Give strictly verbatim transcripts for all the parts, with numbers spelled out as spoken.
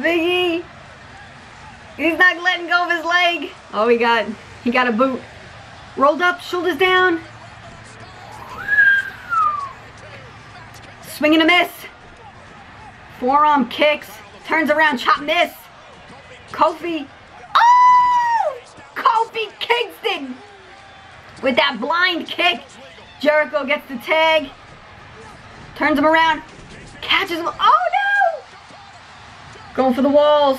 Big E. He's not letting go of his leg. Oh, he got, he got a boot. Rolled up, shoulders down. Swing and a miss. Forearm kicks. Turns around, chop, miss. Kofi. Oh! Kofi Kingston. With that blind kick. Jericho gets the tag. Turns him around. Catches him. Oh no! Going for the walls.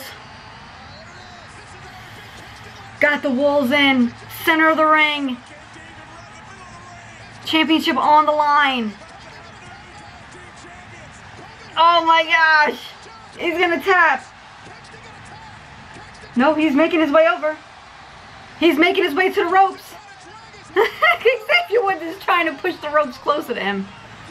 Got the walls in. Center of the ring. Championship on the line. Oh my gosh. He's gonna tap. No, he's making his way over. He's making his way to the ropes. Xavier Woods is trying to push the ropes closer to him.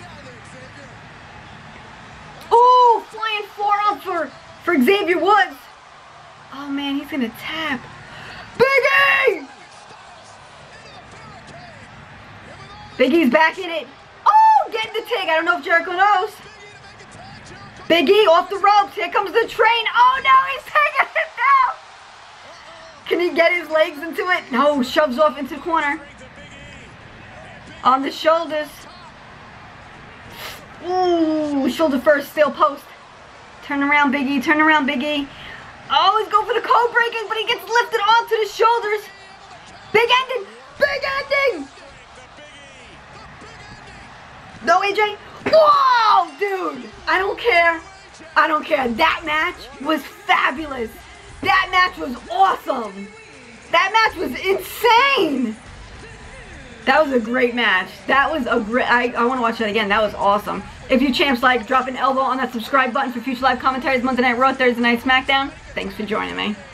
Oh, flying forearm for, for Xavier Woods. Oh man, he's gonna tap. Big E! Big E's back in it. Oh, getting the tag. I don't know if Jericho knows. Big E off the ropes. Here comes the train. Oh no, he's taking it down. Can he get his legs into it? No, shoves off into the corner. On the shoulders. Ooh, shoulder first, steel post. Turn around, Big E. Turn around, Big E. Oh, he's going for the code breaking, but he gets lifted onto the shoulders. Big ending. Big ending. No, A J. Whoa, dude. I don't care. I don't care. That match was fabulous. That match was awesome. That match was insane. That was a great match. That was a great, I, I want to watch that again. That was awesome. If you champs like, drop an elbow on that subscribe button for future live commentaries, Monday Night Raw, Thursday Night SmackDown. Thanks for joining me.